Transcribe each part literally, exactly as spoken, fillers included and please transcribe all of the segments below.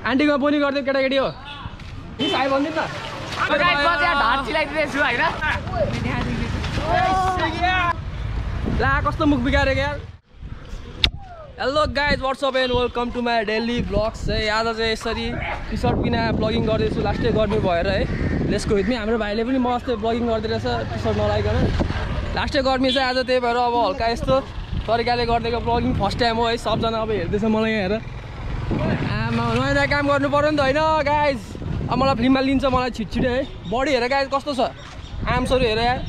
आन्टीको बोनी गरिदियो केटाकेटी हो साई भनिदिनु न ला कस्तो मुख बिगारेको यार। Hello guys what's up and welcome to my daily vlogs है। आज चाहिँ यसरी टी सर्ट बिना ब्लगिङ गर्दैछु लास्टै गर्मी भएर है। लेट्सको विथ मी हाम्रो भाइले पनि मस्त ब्लगिङ गर्दै रहेछ टी सर्ट नलाइकन। लास्टै गर्मी चाहिँ आज त्यही भएर अब हल्का यस्तो तरिकाले गरिदिएको ब्लगिङ फर्स्ट टाइम हो है। सबजना अब हेर्दैछ मलाई यहाँ हेर। आमा नयाँ नयाँ काम गर्नु पऱ्यो नि त होइन गाइज। अब मलाई फिल्ममा लिन्छ मलाई छिटछिटै है। बडी हेर गाइज कस्तो छ आर्म्सहरू हेर यार।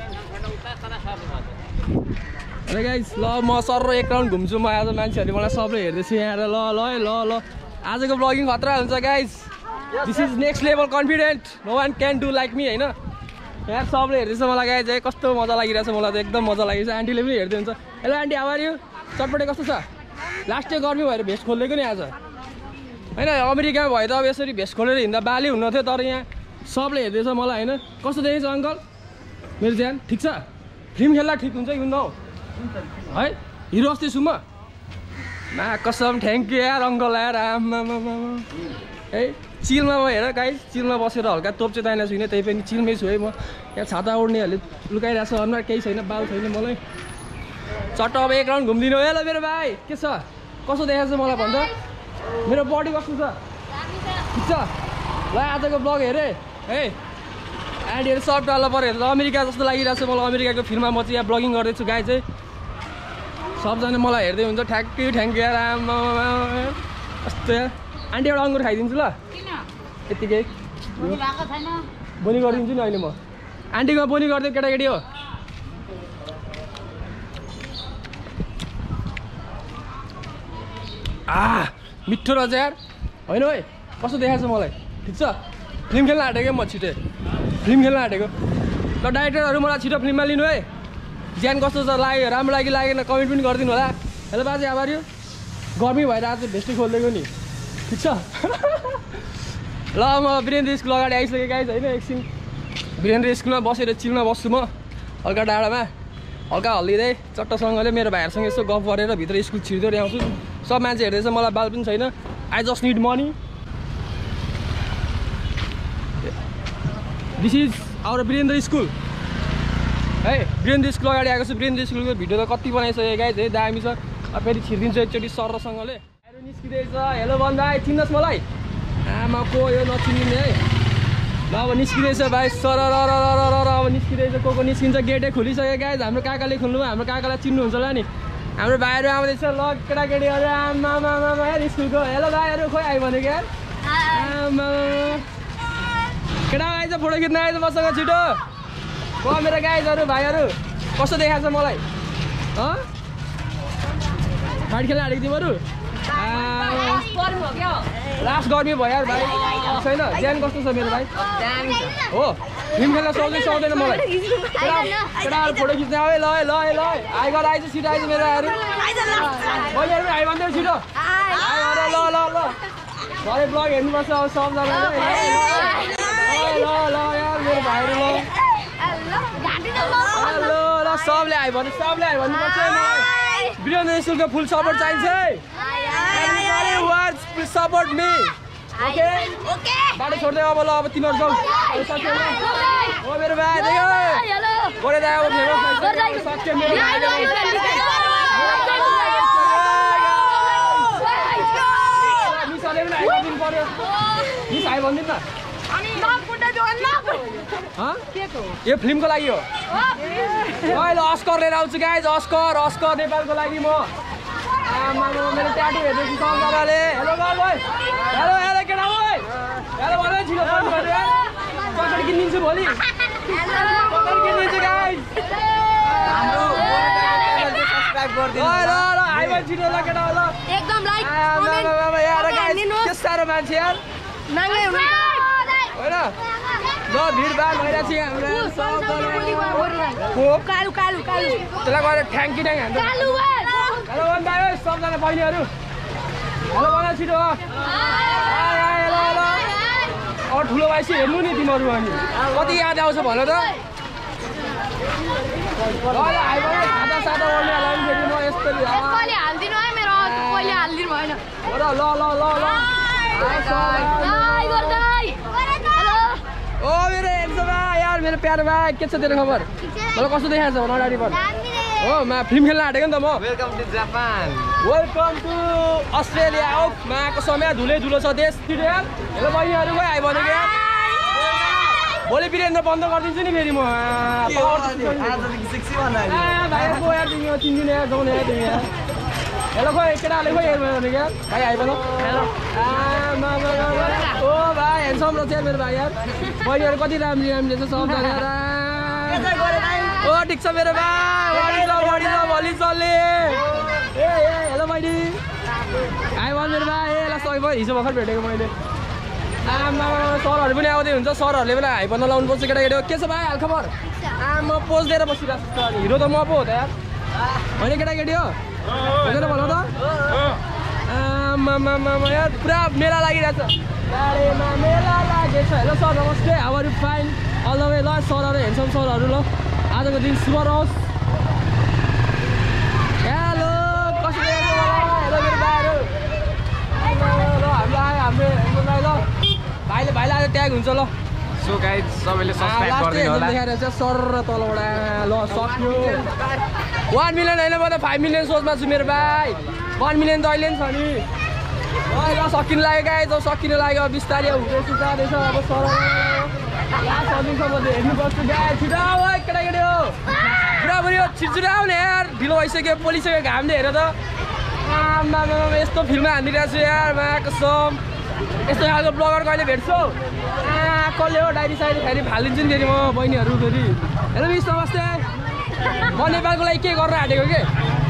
अरे गाइस ल म सर एक राउन्ड घुम्छु म आज। मान्छेहरूले मलाई सबले हेर्दैछु यहाँ ल ल ल ल आजको ब्लगिङ खतरा हुन्छ guys. This is next level confident no one can do like me होइन। यहाँ सबले हेर्दैछ मलाई गाइस है। कस्तो मजा लागिरहेछ मलाई त एकदम मजा लागिरहेछ। आन्टीले पनि हेर्दै हुन्छ। Hello aunty how are you? चटपटे कस्तो छ? लास्ट डे गर्मी भएर भेस्ट खोलेको नि आज होइन। अमेरिकामा भए त अब यसरी भेस्ट खोलेर हिँड्दा बाली हुन्न थियो तर यहाँ सबले हेर्दैछ मलाई होइन। कस्तो देखिन्छ अङ्कल मेरो ध्यान ठिक छ? फिल्म खेल्दा ठिक हुन्छ कि हुन्न है? हिरो अस्ति छु म मा कसम थ्याङ्क यू यार अङ्कल यार। आमा है चिलमा म हेर गाइस चिलमा बसेर हल्का तोप चाहिँ तानेको छुइनँ त्यही पनि चिलमै छु है म। यहाँ छाता ओढ्नेहरूले लुकाइरहेको छ अनुहार केही छैन बाल छैन मलाई। चट्ट अब एक राउन्ड घुमिदिनु। हेलो मेरो भाइ के छ कस्तो देखाएको छ मलाई भन्छ? मेरो बडी कस्तो छ ठिक छ? ल आजको ब्लग हेरेँ है। आन्टीहरू सर्ट डाल्नु पऱ्यो हेर्दा अमेरिका जस्तो लागिरहेको छ मलाई। अमेरिकाको फिल्ममा म चाहिँ यहाँ ब्लगिङ गर्दैछु गाई चाहिँ। सबजना मलाई हेर्दै हुन्छ ठ्याङ्क यू थ्याङ्क यू यार। आमा कस्तो यार। आन्टी एउटा अङ्गुर खाइदिन्छु ल यत्तिकै बोनी गरिदिन्छु नि अहिले म। आन्टीको बोनी गरिदियो केटाकेटी हो। आ मिठो रहेछ यार होइन है। कस्तो देखाएको छ मलाई ठिक छ? फिल्म खेल्न आँटेको म छिटै फिल्म खेल्न आँटेको। ल डाइरेक्टरहरू मलाई छिटो फिल्ममा लिनु है। ज्यान कस्तो छ लाग्यो राम्रो लागि लागेन कमेन्ट पनि गरिदिनु होला। हेलो बाजे आभार यो गर्मी भएर आज भेस्टै खोलिदिएको नि ठिक छ? ल म वीरेन्द्र स्कुल अगाडि आइसकेँ गाइस होइन। एकछिन वीरेन्द्र स्कुलमा बसेर चिलमा बस्छु म हल्का डाँडामा हल्का हल्लिँदै चट्टसँगले मेरो भाइहरूसँग यसो गफ गरेर भित्र स्कुल छिर्दै आउँछु। सब मान्छे हेर्दैछ मलाई बाल पनि छैन। I just need money. This is our Virendra school है। वीरेन्द्र स्कुल अगाडि आएको छु। वीरेन्द्र स्कुलको भिडियो त कति बनाइसकेँ गाइस है दामी छ। अब फेरि छिरिदिन्छु एकचोटि सरसँगले। आएर निस्किँदैछ हेलो भन्दा चिन्नुहोस् मलाई। आमा को यो नचिनिने है। ल अब निस्किँदैछ भाइ सर र र र अब निस्किँदैछ। को को निस्किन्छ गेटै खोलिसक्यो गाइस। हाम्रो काकाले खोल्नु हाम्रो काकालाई चिन्नुहुन्छ होला नि। हाम्रो भाइहरू आउँदैछ ल केटाकेटीहरू। आमा आमा यार स्कुलको हेलो भाइहरू खोइ आयो भनेको यार। आमा केटा आइज फोटो खिच्न आइज मसँग छिटो। को मेरो गाइजहरू भाइहरू कस्तो देखाएको छ मलाई फाइट खेल्न आँटेको तिमीहरू? लास्ट गर्मी भयो यार भाइ छैन। ज्यान कस्तो छ मेरो भाइ हो? फिल्म खेल्न सक्दै सक्दैन मलाई। केटाहरू फोटो खिच्न आयो ल ल ल आइ गर आइज छिटो आइज मेरो भाइहरू। बहिनीहरू पनि आइ भन्दै छिटो आइ गर ल ल ल भरे ब्लग हेर्नुपर्छ अब सबजनाले। ल ल यार मेरो भाइहरू ल हेलो ल सबले आयो भने सबले आयो भन्नुपर्छ मलाई। वीरेन्द्र स्कुलको फुल सपोर्ट चाहिन्छ है। Please support me okay okay. बाटो छोड्दै अब ल अब तिमीहरू जाऊ हो मेरो भाइ देखो गोरे दाइ अब फेमस सक्छ मेरो भाइ। मिसले पनि आइदिनु पर्यो। मिस आइ भनिदिनु न यो फिल्मको लागि हो। अहिले अस्कर लिएर आउँछु गाइज। अस्कर अस्कर नेपालको लागि म। आमा मेरो ट्याटु हेर्दैछु सबजनाले। हेलो भाइ हेलो हेलो केटा भाइ हेलो भन छिटो चकलेट किनिदिन्छु भोलि। चकलेट किनिदिन्छु गाइज। ल ल आइ भन् छिटो ल केटा ल एकदम लाइक कमेन्ट यार गाइज के साह्रो मान्छे यार होइन। ल भिडभाड भइरहेको छ हाम्रो सबजना। कालु कालु कालु त्यसलाई गएर ठ्याङ्की ट्याङ हान्छ। हेलो भन भाइ सबजना बहिनीहरू हेलो भन छिटो। ल ल अब ठुलो भएपछि हेर्नु नि तिमीहरू अनि कति याद आउँछ भन त। ल ल आइ भन सादा सादा ओर्नेहरूलाई पनि फेरि म यस्तो हालिदिनु है मेरो पहिले हालिदिनु भएन। ल ल ल ल ओ मेरो हेर्छ यार मेरो प्यारो भाइ के छ तेरो खबर मलाई कस्तो देखाएको छ अगाडि पर हो म फिल्म खेल्न आँटेको नि त म welcome to Japan welcome to Australia हो माको समय धुलै धुलो छ देश तिर यार हेलो बहिनीहरु गए आइ भनेको यार भोलि वीरेन्द्र बन्द गरिदिन्छु नि फेरि म आजदेखि सेक्सी बनायो भाइ को यार तिमी चिन्दिन यार जाउँ यार तिमी यार हेलो खोइ केटाले खोइ हेर्नु भनेको यार भाइ आइ भन हेलो आ मा मा ओ भाइ ह्यान्डसम रहेछ यार मेरो भाइ यार बहिनीहरु कति राम्री राम्री छ सब यार ओ ठिक छ मेरो भाइ बडी छ बडी छ भोलि चल्ले ए ए हेलो बहिनी आइ भन मेरो भाइ ए ला सबै हिजो भर्खर भेटेको मैले आमा सरहरु पनि आउँदै हुन्छ सरहरुले पनि हाइ भन्न लाउनु पर्छ केटाकेटी के छ भाइ हाल खबर आमा पोज दिएर बसिरहेको छु हिरो त म पो हो त यार होइन केटाकेटी हो हुँदैन भन त आमा मामा यार पुरा मेला लागिरहेछ गाडीमा मेला लागेछ हेलो सर नमस्ते how are you fine all the way ल सरहरु हेन्डसम सरहरु ल आजको दिन शुभ रहोस् हेलो कसरी हेलो मेरो भाइहरु ल हाम्रो आयो हाम्रो हाम्रो भाइ ल भाइले भाइले आज ट्याग हुन्छ ल सो गाइज सबैले सब्स्क्राइब गरिदिनु होला देखाएर चाहिँ सर र तलबाट ल सक्यो one million हैन म त five million सोचमा छु मेरो भाइ one million त अहिले नि छ नि ल सकिन लाग्यो गाइज सकिन लाग्यो बिस्तारै हुँदैछ जाँदैछ अब सर लास्ट अन्तिमसम्म हेर्नुपर्छ गाइज छिटो आऊ है केटाकेटी हो बुढाबुढी हो छिटो आऊ न यार ढिलो भइसक्यो पोलिसक्यो घामले हेर त आमा यस्तो फिल्ममा हानिरहेको छु यार मा कसम यस्तो खालको ब्लगर कहिले भेट्छौ कसले हो डायरी साइरी फेरि फालिदिन्छु नि फेरि म बहिनीहरू फेरि हेलो मिस नमस्ते म नेपालको लागि के गर्न आँटेको के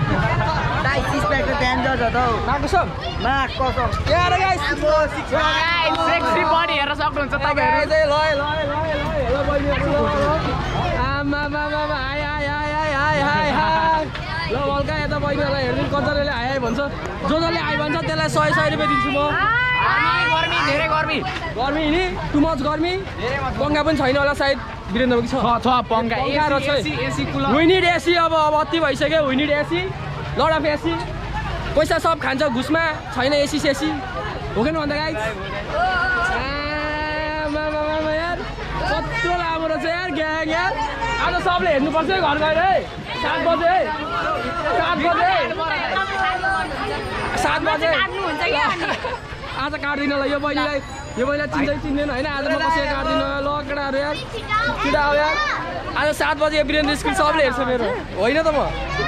सेक्सी बडी हेर्न सक्नुहुन्छ तपाईहरु ल हल्का यता बहिनीहरूलाई हेरिदिनु कतिले आए भन्छ जो जसले आइ भन्छ त्यसलाई सय सय रुपियाँ दिन्छु म गर्मी धेरै गर्मी गर्मी नि टु मच गर्मी पङ्खा पनि छैन होला सायद वीरेन्द्र कि छ छ पङ्खा AC AC cooler we need AC अब अब अति भइसक्यो we need AC lot of AC पैसा सब खान्छ घुसमा छैन एसी सेसी हो कि भन्दा गाइस यार कत्रो लामो रहेछ यार ग्याङ यार आज सबले हेर्नुपर्छ है घर गएर है सात बजे है सात बजे सात बजे आज काट्दिन ल यो बहिनीलाई यो बहिनीलाई चिन्दै चिन्दैन होइन आज म कसै काट्दिन ल केटाहरू यार छिटो आऊ यार आज सात बजे वीरेन्द्र स्कुल सबले हेर्छ मेरो होइन त म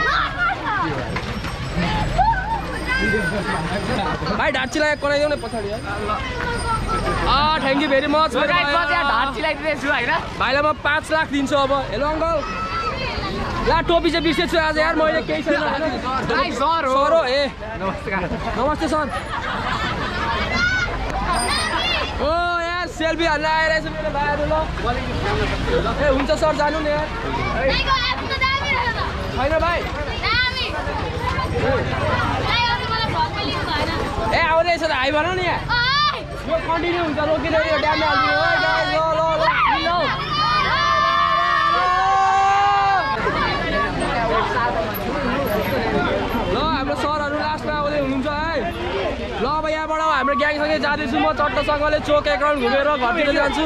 भाइ ढाँचीलाई कराइदेऊ न पछाडि यार अँ थ्याङ्क यू भेरी मच भाइलाई म पाँच लाख दिन्छु अब हेलो अङ्कल ला टोपी चाहिँ बिर्सेछु आज यार मैले केही छैन सर हो सर हो ए नमस्कार नमस्ते सर ओ यार सेल्फी हाल्न आइरहेछ मेरो भाइहरू ल ए हुन्छ सर जानु नि यार छैन भाइ ए आउँदैछ त हाई भनौ नि यहाँ यो कन्टिन्यू हुन्छ रोकिँदैन यो ड्यामले हालिदिनु ल ल ल ल हाम्रो सरहरू लास्टमा आउँदै हुनुहुन्छ है ल अब यहाँबाट हाम्रो ग्याङसँगै जाँदैछु म चट्टसँगले चोक एकाउन्ट घुमेर घरतिर जान्छु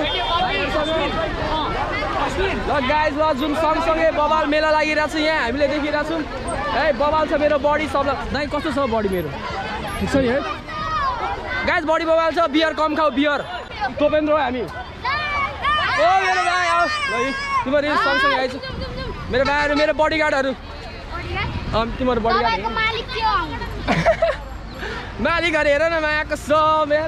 ल गाइज ल जुन सँगसँगै बबाल मेला लागिरहेको छ यहाँ हामीले देखिरहेको छौँ है बबाल छ मेरो बडी सबलाई दाइ कस्तो छ बडी मेरो ठिक छ नि है गाइज बडी बबाल छ बियर कम खाऊ बियर तोपेन्द्र हो हामी ओ मेरो भाइ आऊ ल तिमीहरू सँगसँगै आइज मेरो भाइहरू मेरो बडीगार्डहरू अँ तिमीहरू बडीगार्ड मालिकहरू हेर न मायाको सब यार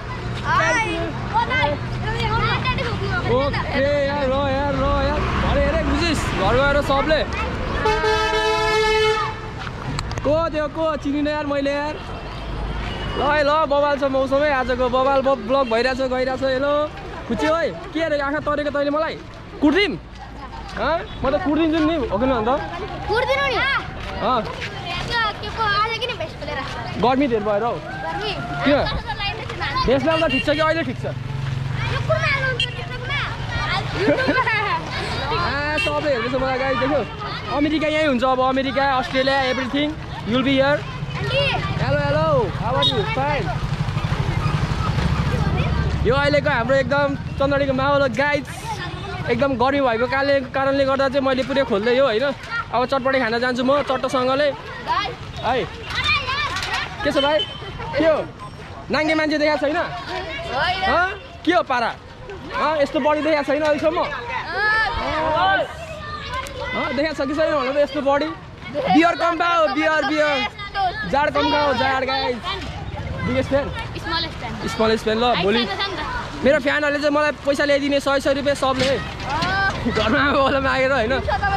ओके यार र यार र यार घर हेरे बुझिस् घर गएर सबले को त्यो को चिनिन यार मैले यार ल है ल बबाल छ मौसमै आजको बबाल ब्लग भइरहेछ गइरहेछ हेलो खुची है के अरे आँखा तरेको तैँले मलाई कुट्दिम म त कुट्दिन्छु नि हो कि अन्त गर्मी धेर भएर हौ किन भेषमा त ठिक छ कि अहिले ठिक छ सबै हेर्दैछ मलाई गाइस देख्यो अमेरिका यहीँ हुन्छ अब America Australia everything will be here hello hello how are you fine यो अहिलेको हाम्रो एकदम चन्दडीको माहौल हो गाइज एकदम गर्मी भएको कारणले कारणले गर्दा चाहिँ मैले पुरै खोल्दै हो होइन अब चटपटी खान जान्छु म चट्टोसँगले है के छ भाइ के हो नाङ्गे मान्छे देखाएको छैन के हो पारा यस्तो बडी देखाएको छैन अहिलेसम्म देखाएको छ कि छैन भन्नु त यस्तो बडी बियर कम खाओ बियर बियर जाड कम खाओ जाड guys biggest fan smallest fan ल भोलि मेरो फ्यानहरूले चाहिँ मलाई पैसा ल्याइदिने सय सय रुपियाँ सबले घरमा आमा मागेर होइन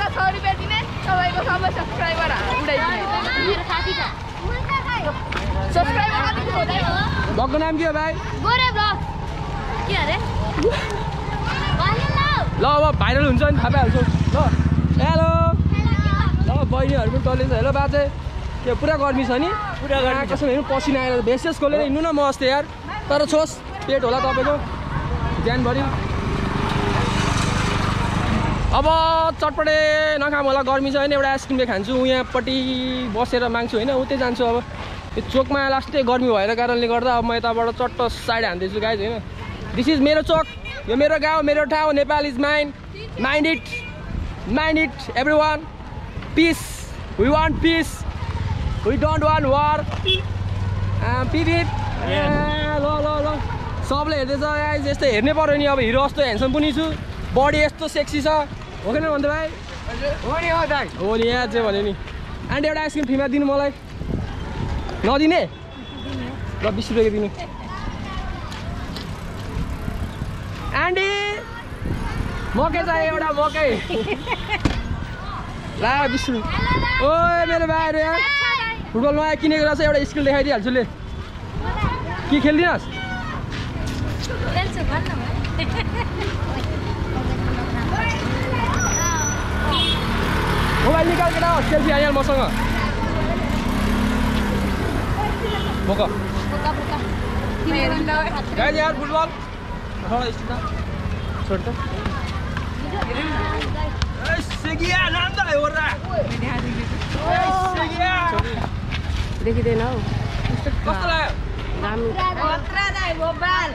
भक्कको नाम के हो भाइ ल अब भाइरल हुन्छ नि थाहा पाइहाल्छु ल हेलो ल बहिनीहरू पनि टल्लिन्छ हेलो बाजे त्यो पुरा गर्मी छ नि पुरा गर्मी कसम हेर्नु पसिना आएर भेसेस खोलेर हिँड्नु न म अस्ति यार तर छोस् पेट होला तपाईँको ज्यानभरि अब चटपटे नखाम होला गर्मी छ होइन एउटा आइसक्रिमले खान्छु यहाँपट्टि बसेर माग्छु होइन उतै जान्छु अब यो चोकमा लास्टै गर्मी भएर कारणले गर्दा अब म यताबाट चट्ट साइड हान्दैछु गाइज होइन दिस इज मेरो चोक यो मेरो गाउँ मेरो ठाउँ Nepal is mind mind it mind it everyone peace we want peace we don't want war पिपिट ल ल ल सबले हेर्दैछ गाइज यस्तो हेर्नै पर्यो नि अब हिरो जस्तो ह्यान्डसम पनि छु बडी यस्तो सेक्सी छ हो कि न भन्दै भाइ हो नि हो दाइ हो नि यहाँ चाहिँ भन्यो नि आन्टी एउटा आइसक्रिम फ्रीमा दिनु मलाई नदिने ल बिस रुपियाँको दिनु आन्टी मकै चाहियो एउटा मकै ला बिस रुपियाँ ओ मेरो भाइहरू यहाँ फुटबल नयाँ किनेको रहेछ एउटा स्किल देखाइदिइहाल्छु ले के खेलिदिनुहोस् मोबाइल निकाल केटा सेल्फी आइहाल मसँग बोक यार फुटबल छोड त देखिँदैन हौ कस्तो लाग्यो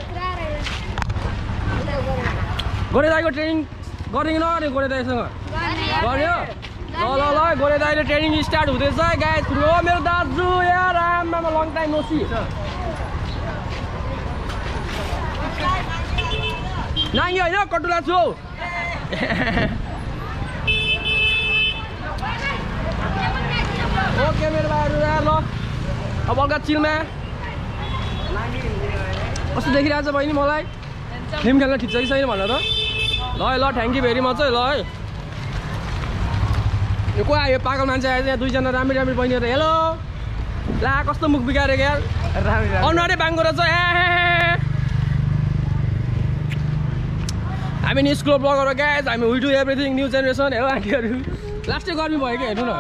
गोरे दाइको ट्रेनिङ गर्ने कि नगर्ने गोरे दाइसँग गर्यो ल ल ल गोरे दाइले ट्रेनिङ स्टार्ट हुँदैछ गाइस हो मेरो दाजु यार आमामा लङ टाइम नसी नाङ्गी होइन कटुला छु ओके मेरो भाइहरू यार ल अब हल्का चिलमा कस्तो देखिरहेको छ बहिनी मलाई गेम खेल्न ठिक छ कि छैन भनेर ल ल थ्याङ्क यू भेरी मच है ल है यो को आयो पागल मान्छे आयो यहाँ दुईजना राम्री राम्री बहिनीहरू हेलो ला कस्तो मुख बिगारेको यार अनुहारै बाङ्गो रहेछ हामी नि स्कुल ब्लगर हो गाइज हामी we do everything new generation hello आन्टीहरू लास्टै गर्मी भयो कि हेर्नु न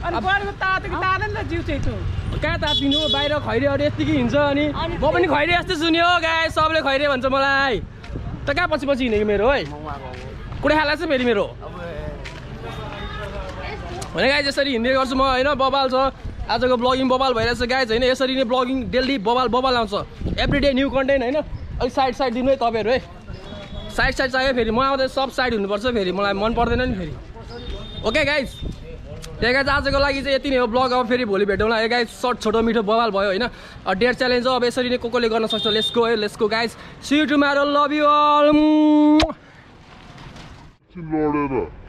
कहाँ तातिनु बाहिर खैरेहरू यतिकै हिँड्छ अनि म पनि खैरे जस्तो छु नि हो गाइज सबले खैरे भन्छ मलाई त कहाँ पछि पछि हिँडेको मेरो है कुडै खाला छ फेरि मेरो होइन गाइज यसरी हिँड्ने गर्छु म होइन बबाल छ आजको ब्लगिङ बबाल भइरहेछ गाइज होइन यसरी नै ब्लगिङ डेली बबाल बबाल आउँछ एभ्री डे न्यू कन्टेन्ट होइन अलिक साइड साइड दिनु है तपाईँहरू है साइड साइड चाहियो फेरि म आउँदा सब साइड हुनुपर्छ फेरि मलाई मन पर्दैन नि फेरि ओके गाइज त्यही गाइज आजको लागि चाहिँ यति नै हो ब्लग अब फेरि भोलि भेटौँला है गाइज सर्ट छोटो मिठो बवाल भयो होइन डेयर च्यालेन्ज हो अब यसरी नै को कोले गर्न सक्छ लेट्स गो है let's go guys see you tomorrow love you all